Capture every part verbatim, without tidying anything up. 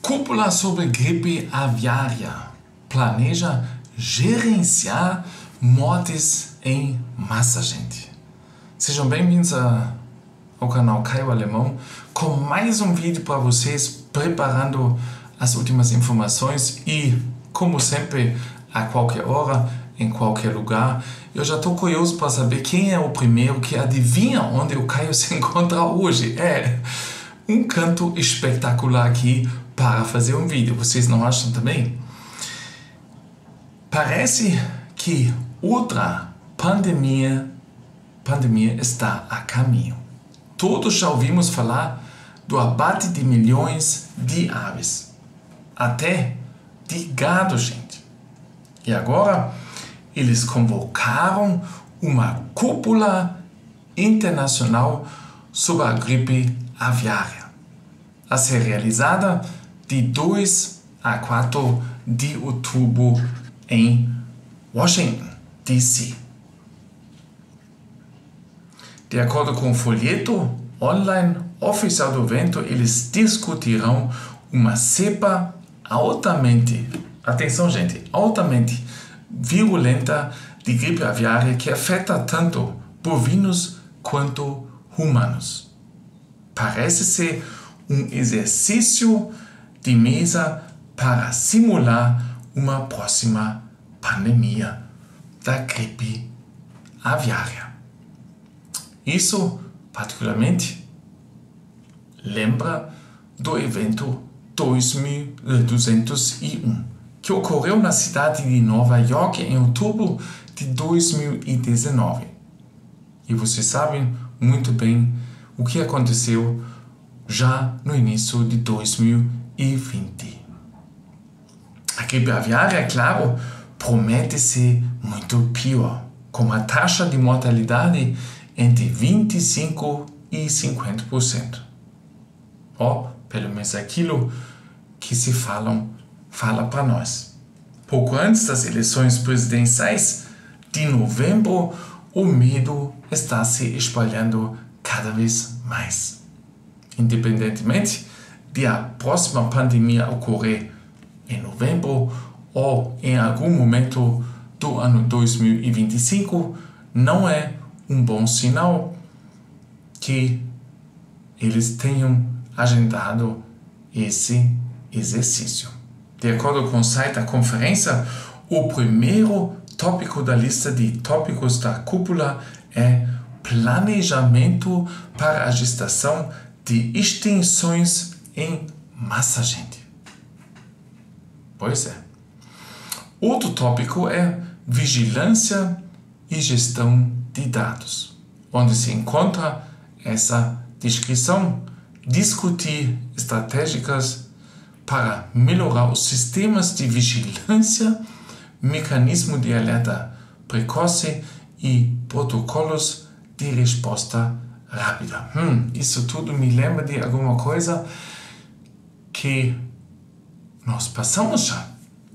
Cúpula sobre gripe aviária planeja gerenciar mortes em massa, gente. Sejam bem-vindos ao canal Caio Alemão com mais um vídeo para vocês, preparando as últimas informações e, como sempre, a qualquer hora, em qualquer lugar. Eu já estou curioso para saber quem é o primeiro que adivinha onde o Caio se encontra hoje. É um canto espetacular aqui para fazer um vídeo. Vocês não acham também? Parece que outra pandemia, pandemia está a caminho. Todos já ouvimos falar do abate de milhões de aves, até de gado, gente. E agora eles convocaram uma cúpula internacional sobre a gripe aviária, a ser realizada de dois a quatro de outubro em Washington, D C De acordo com o folheto online oficial do evento, eles discutirão uma cepa altamente, atenção gente, altamente virulenta de gripe aviária que afeta tanto bovinos quanto humanos. Parece ser um exercício de mesa para simular uma próxima pandemia da gripe aviária. Isso, particularmente, lembra do evento dois mil duzentos e um, que ocorreu na cidade de Nova York em outubro de dois mil e dezenove. E vocês sabem muito bem o que aconteceu já no início de dois mil e vinte. A gripe aviária, é claro, promete ser muito pior, com uma taxa de mortalidade entre vinte e cinco por cento e cinquenta por cento. Ou, pelo menos aquilo que se falam, fala para nós. Pouco antes das eleições presidenciais de novembro, o medo está se espalhando cada vez mais. Independentemente de a próxima pandemia ocorrer em novembro ou em algum momento do ano dois mil e vinte e cinco, não é um bom sinal que eles tenham agendado esse exercício. De acordo com o site da conferência, o primeiro tópico da lista de tópicos da cúpula é planejamento para a gestação de extinções em massa, gente. Pois é. Outro tópico é vigilância e gestão de dados, onde se encontra essa descrição, discutir estratégias para melhorar os sistemas de vigilância, mecanismo de alerta precoce e protocolos de resposta rápida. Hum, isso tudo me lembra de alguma coisa que nós passamos já.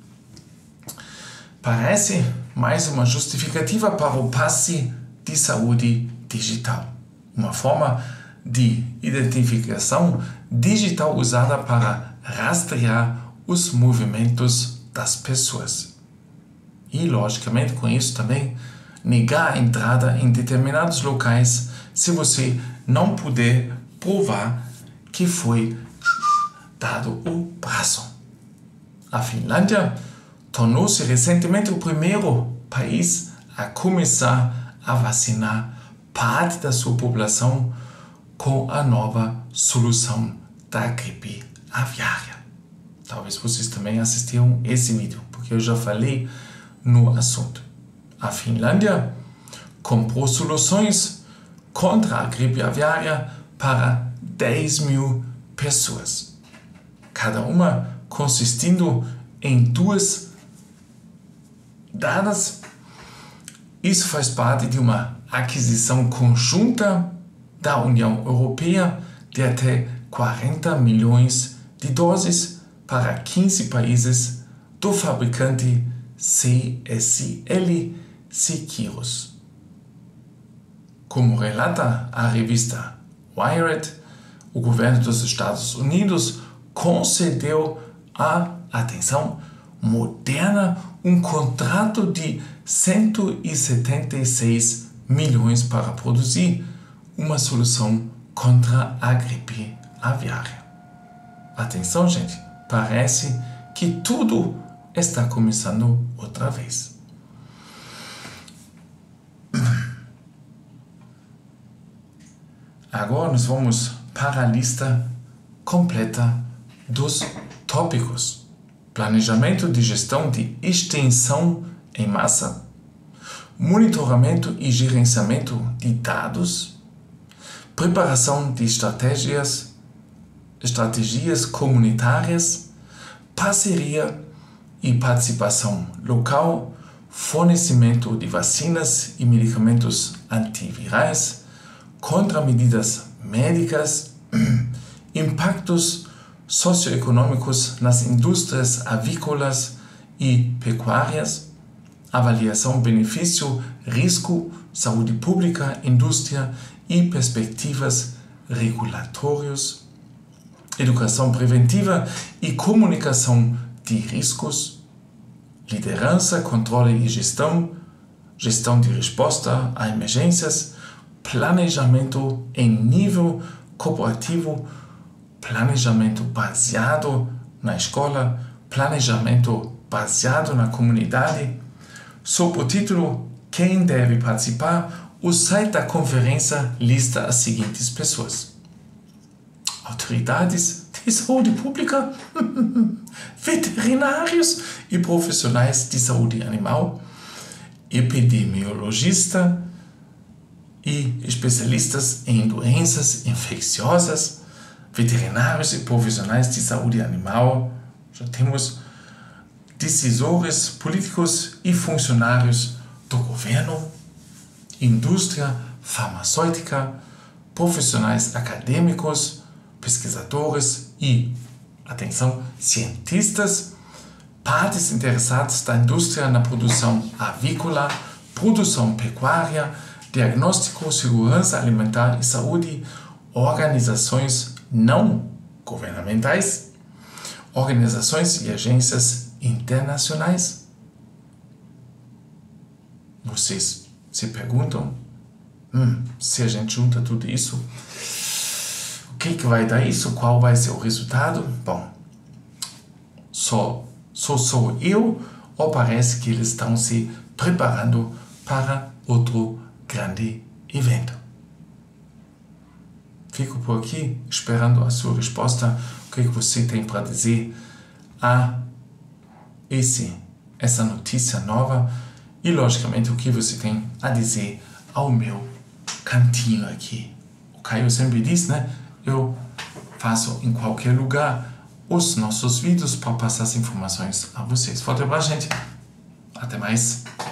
Parece mais uma justificativa para o passe de saúde digital, uma forma de identificação digital usada para rastrear os movimentos das pessoas. E, logicamente, com isso também, negar a entrada em determinados locais se você não puder provar que foi dado o prazo. A Finlândia tornou-se recentemente o primeiro país a começar a vacinar parte da sua população com a nova solução da gripe aviária. Talvez vocês também assistiram esse vídeo, porque eu já falei no assunto. A Finlândia comprou soluções contra a gripe aviária para dez mil pessoas, cada uma consistindo em duas dadas. Isso faz parte de uma aquisição conjunta da União Europeia de até quarenta milhões de doses para quinze países do fabricante C S L Seqirus. Como relata a revista Wired, o governo dos Estados Unidos concedeu a, atenção, Moderna um contrato de cento e setenta e seis milhões para produzir uma solução contra a gripe aviária. Atenção, gente, parece que tudo está começando outra vez. Agora nós vamos para a lista completa dos tópicos. Planejamento de gestão de extensão em massa, monitoramento e gerenciamento de dados, preparação de estratégias, estratégias comunitárias, parceria e participação local, fornecimento de vacinas e medicamentos antivirais, contramedidas médicas, impactos socioeconômicos nas indústrias avícolas e pecuárias, avaliação benefício-risco, saúde pública, indústria e perspectivas regulatórias, educação preventiva e comunicação de riscos, liderança, controle e gestão, gestão de resposta a emergências, planejamento em nível corporativo, planejamento baseado na escola, planejamento baseado na comunidade. Sob o título Quem deve participar, o site da conferência lista as seguintes pessoas: autoridades de saúde pública, veterinários e profissionais de saúde animal, epidemiologista e especialistas em doenças infecciosas, veterinários e profissionais de saúde animal. Já temos decisores políticos e funcionários do governo, indústria farmacêutica, profissionais acadêmicos, pesquisadores e, atenção, cientistas, partes interessadas da indústria na produção avícola, produção pecuária, diagnóstico, segurança alimentar e saúde, organizações não governamentais, organizações e agências internacionais. Vocês se perguntam, hum, se a gente junta tudo isso, o que, que vai dar isso? Qual vai ser o resultado? Bom, só, só sou eu ou parece que eles estão se preparando para outro grande evento? Fico por aqui esperando a sua resposta. O que, que você tem para dizer a esse, essa notícia nova? E, logicamente, o que você tem a dizer ao meu cantinho aqui. O Caio sempre diz, né? Eu faço em qualquer lugar os nossos vídeos para passar as informações a vocês. Forte abraço, gente. Até mais.